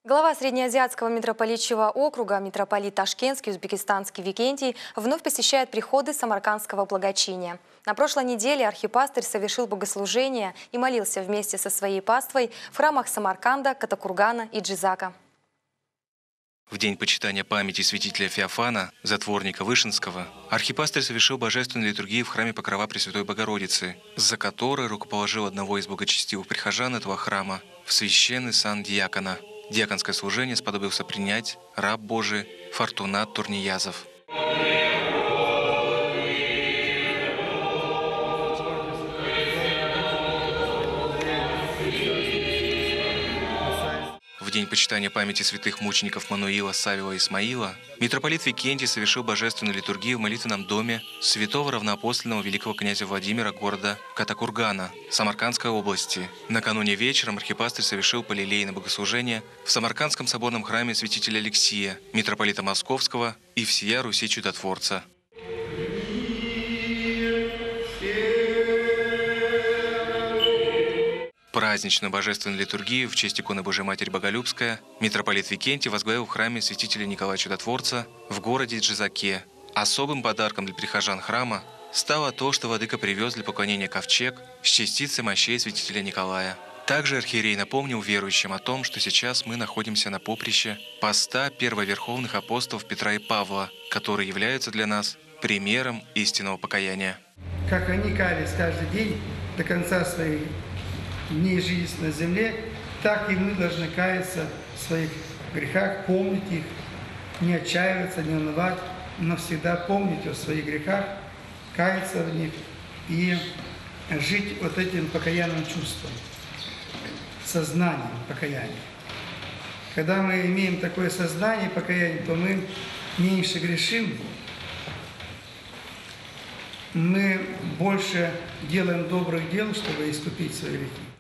Глава Среднеазиатского митрополитчего округа, митрополит Ташкентский, узбекистанский Викентий, вновь посещает приходы Самаркандского благочиния. На прошлой неделе архипастырь совершил богослужение и молился вместе со своей паствой в храмах Самарканда, Катакургана и Джизака. В день почитания памяти святителя Феофана, затворника Вышинского, архипастырь совершил божественную литургию в храме Покрова Пресвятой Богородицы, за которой рукоположил одного из благочестивых прихожан этого храма в священный сан диакона. Диаконское служение сподобился принять раб Божий Фортунат Турниязов. В день почитания памяти святых мучеников Мануила, Савила и Исмаила митрополит Викентий совершил божественную литургию в молитвенном доме святого равноапостольного великого князя Владимира города Катакургана Самаркандской области. Накануне вечером архипастырь совершил полилейное богослужение в Самаркандском соборном храме святителя Алексия, митрополита Московского и всея Руси Чудотворца. Праздничную божественную литургию в честь иконы Божией Матери Боголюбская митрополит Викентий возглавил в храме святителя Николая Чудотворца в городе Джизаке. Особым подарком для прихожан храма стало то, что владыка привез для поклонения ковчег с частицей мощей святителя Николая. Также архиерей напомнил верующим о том, что сейчас мы находимся на поприще поста первоверховных апостолов Петра и Павла, которые являются для нас примером истинного покаяния. Как они каялись каждый день до конца своих дней жизни на земле, так и мы должны каяться в своих грехах, помнить их, не отчаиваться, не унывать, но всегда помнить о своих грехах, каяться в них и жить вот этим покаянным чувством, сознанием покаяния. Когда мы имеем такое сознание покаяния, то мы меньше грешим, мы больше делаем добрых дел, чтобы искупить свои грехи.